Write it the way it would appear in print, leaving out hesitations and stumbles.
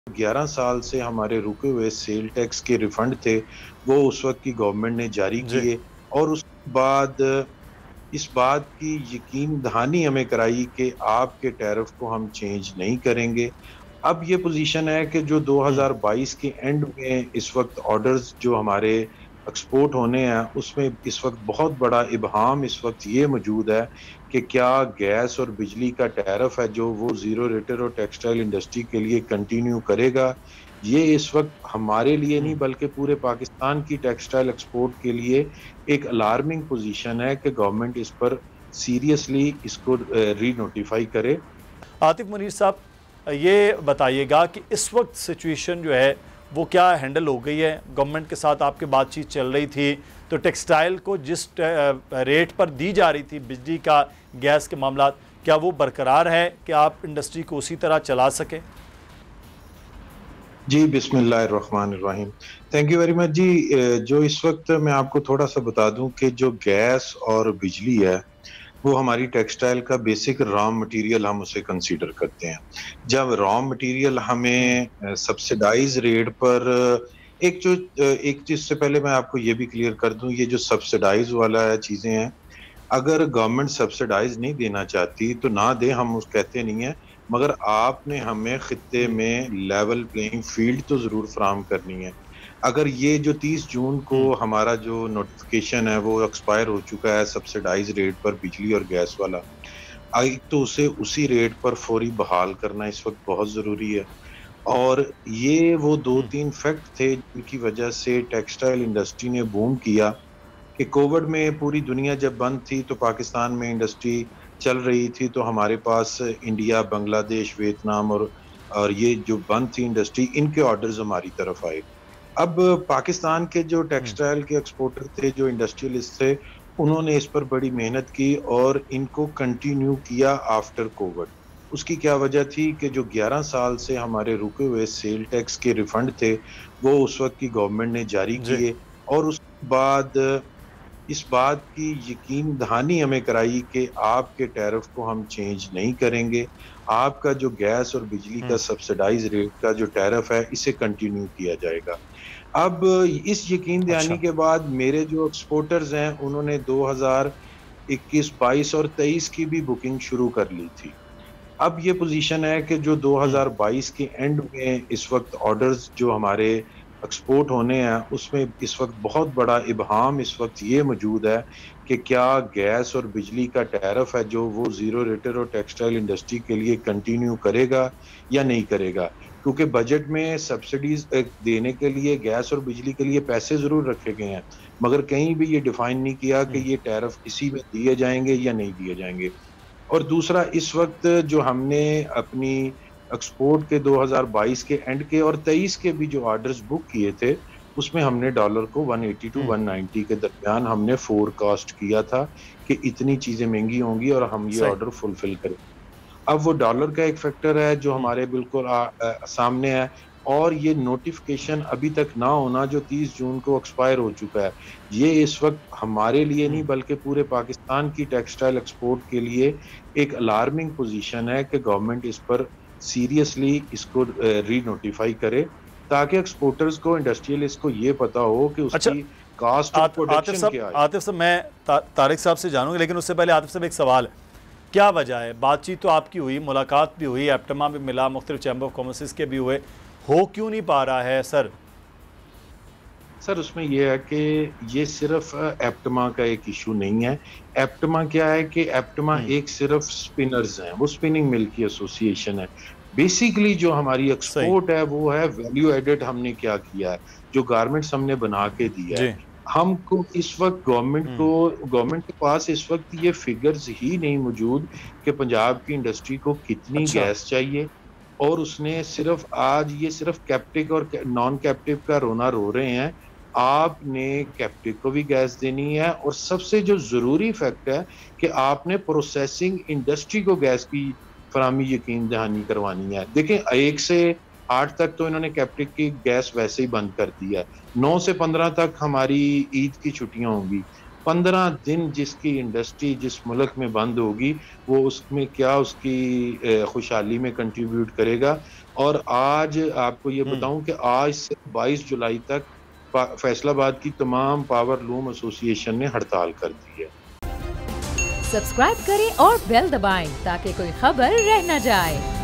11 साल से हमारे रुके हुए सेल टैक्स के रिफंड थे, वो उस वक्त की गवर्नमेंट ने जारी जी। किए। और उसके बाद इस बात की यकीन दहानी हमें कराई कि आपके टैरिफ को हम चेंज नहीं करेंगे। अब ये पोजीशन है कि जो हुँ, 2022 के एंड में इस वक्त ऑर्डर्स जो हमारे एक्सपोर्ट होने हैं, उसमें इस वक्त बहुत बड़ा इबहाम इस वक्त ये मौजूद है कि क्या गैस और बिजली का टैरिफ है जो वो जीरो रेटर और टेक्सटाइल इंडस्ट्री के लिए कंटिन्यू करेगा। ये इस वक्त हमारे लिए नहीं हुँ। बल्कि पूरे पाकिस्तान की टेक्सटाइल एक्सपोर्ट के लिए एक अलार्मिंग पोजीशन है कि गवर्नमेंट इस पर सीरियसली इसको री नोटिफाई करे। आतिफ मुनीर साहब, ये बताइएगा कि इस वक्त सिचुएशन जो है वो क्या हैंडल हो गई है? गवर्नमेंट के साथ आपकी बातचीत चल रही थी, तो टेक्सटाइल को जिस रेट पर दी जा रही थी बिजली का, गैस के मामला, क्या वो बरकरार है कि आप इंडस्ट्री को उसी तरह चला सकें? जी, बिस्मिल्लाहिर्रहमानिर्रहीम। थैंक यू वेरी मच जी। जो इस वक्त मैं आपको थोड़ा सा बता दूं कि जो गैस और बिजली है, वो हमारी टेक्सटाइल का बेसिक रॉ मटेरियल हम उसे कंसीडर करते हैं। जब रॉ मटेरियल हुँ, हमें सब्सिडाइज रेट पर एक चीज से पहले मैं आपको ये भी क्लियर कर दूं, ये जो सब्सिडाइज वाला चीजें हैं, अगर गवर्नमेंट सब्सिडाइज नहीं देना चाहती तो ना दे, हम उस कहते नहीं है, मगर आपने हमें खित्ते जी, में लेवल प्लेइंग फील्ड तो जरूर फराहम करनी है। अगर ये जो 30 जून को हुँ, हमारा जो नोटिफिकेशन है वो एक्सपायर हो चुका है सब्सिडाइज रेट पर बिजली और गैस वाला, एक तो उसे उसी रेट पर फौरी बहाल करना इस वक्त बहुत जरूरी है। और ये वो दो हुँ, तीन फैक्ट थे जिनकी वजह से टेक्सटाइल इंडस्ट्री ने बूम किया कि कोविड में पूरी दुनिया जब बंद थी तो पाकिस्तान में इंडस्ट्री चल रही थी, तो हमारे पास इंडिया, बांग्लादेश, वियतनाम और ये जो बंद थी इंडस्ट्री, इनके ऑर्डर्स हमारी तरफ आए। अब पाकिस्तान के जो हुँ, टेक्सटाइल के एक्सपोर्टर थे, जो इंडस्ट्रियलिस्ट थे, उन्होंने इस पर बड़ी मेहनत की और इनको कंटिन्यू किया आफ्टर कोविड। उसकी क्या वजह थी कि जो 11 साल से हमारे रुके हुए सेल टैक्स के रिफंड थे, वो उस वक्त की गवर्नमेंट ने जारी जी, किए। और उसके बाद इस बात की यकीन दहानी हमें कराई कि आपके टैरिफ को हम चेंज नहीं करेंगे। आपका जो गैस और बिजली का हुँ, सब्सिडाइज रेट का जो टैरिफ है, इसे कंटिन्यू किया जाएगा। अब इस यकीन दहानी अच्छा, के बाद मेरे जो एक्सपोर्टर्स हैं, उन्होंने 2021, 22 और 23 की भी बुकिंग शुरू कर ली थी। अब ये पोजीशन है कि जो हुँ, 2022 के एंड में इस वक्त ऑर्डर्स जो हमारे एक्सपोर्ट होने हैं, उसमें इस वक्त बहुत बड़ा इबहाम इस वक्त ये मौजूद है कि क्या गैस और बिजली का टैरिफ है जो वो जीरो रेटर और टेक्सटाइल इंडस्ट्री के लिए कंटिन्यू करेगा या नहीं करेगा। क्योंकि बजट में सब्सिडीज देने के लिए गैस और बिजली के लिए पैसे जरूर रखे गए हैं, मगर कहीं भी ये डिफाइन नहीं किया हुँ, कि ये टैरिफ इसी में दिए जाएंगे या नहीं दिए जाएंगे। और दूसरा, इस वक्त जो हमने अपनी एक्सपोर्ट के 2022 के एंड के और 23 के भी जो ऑर्डर्स बुक किए थे, उसमें हमने डॉलर को 180 टू हुँ, 190 के दरमियान हमने फोरकास्ट किया था कि इतनी चीजें महंगी होंगी और हम ये सही, ऑर्डर फुलफिल करें। अब वो डॉलर का एक फैक्टर है जो हुँ, हमारे बिल्कुल सामने है। और ये नोटिफिकेशन अभी तक ना होना जो 30 जून को एक्सपायर हो चुका है, ये इस वक्त हमारे लिए हुँ। नहीं बल्कि पूरे पाकिस्तान की टेक्सटाइल एक्सपोर्ट के लिए एक अलार्मिंग पोजीशन है कि गवर्नमेंट इस पर सीरियसली इसको री नोटिफाई करे, ताकि एक्सपोर्टर्स को, इंडस्ट्रियलिस्ट को ये पता हो कि अच्छा, उसकी कास्ट ऑफ प्रोडक्शन क्या है। आतिफ साहब, मैं तारिक साहब से जानूंगा, लेकिन उससे पहले आतिफ साहब एक सवाल है। क्या वजह है? बातचीत तो आपकी हुई, मुलाकात भी हुई, एप्टमा भी मिला, मुख्तलिफ चैम्बर ऑफ कॉमर्स के भी हुए, हो क्यों नहीं पा रहा है सर? सर, उसमें यह है कि ये सिर्फ एप्टमा का एक इशू नहीं है। एप्टमा क्या है कि एप्टमा हम्म, एक सिर्फ स्पिनर्स हैं, वो स्पिनिंग मिल की एसोसिएशन है। बेसिकली जो हमारी सही, एक्सपोर्ट है वो है वैल्यू एडेड। हमने क्या किया है, जो गारमेंट्स हमने बना के दिया है, जी, हमको इस वक्त हम्म, गवर्नमेंट के पास इस वक्त ये फिगर्स ही नहीं मौजूद कि पंजाब की इंडस्ट्री को कितनी अच्छा, गैस चाहिए। और उसने सिर्फ आज ये सिर्फ कैप्टिव और नॉन कैप्टिव का रोना रो रहे हैं। आपने कैप्टिव को भी गैस देनी है, और सबसे जो जरूरी फैक्ट है कि आपने प्रोसेसिंग इंडस्ट्री को गैस की फरामी यकीन दहानी करवानी है। देखें, 1 से 8 तक तो इन्होंने कैप्टिव की गैस वैसे ही बंद कर दी है। 9 से 15 तक हमारी ईद की छुट्टियां होंगी। 15 दिन जिसकी इंडस्ट्री जिस मुल्क में बंद होगी वो उसमें क्या उसकी खुशहाली में कंट्रीब्यूट करेगा। और आज आपको ये बताऊं कि आज से 22 जुलाई तक फैसलाबाद की तमाम पावर लूम एसोसिएशन ने हड़ताल कर दी है। सब्सक्राइब करें और बेल दबाएं ताकि कोई खबर रह न जाए।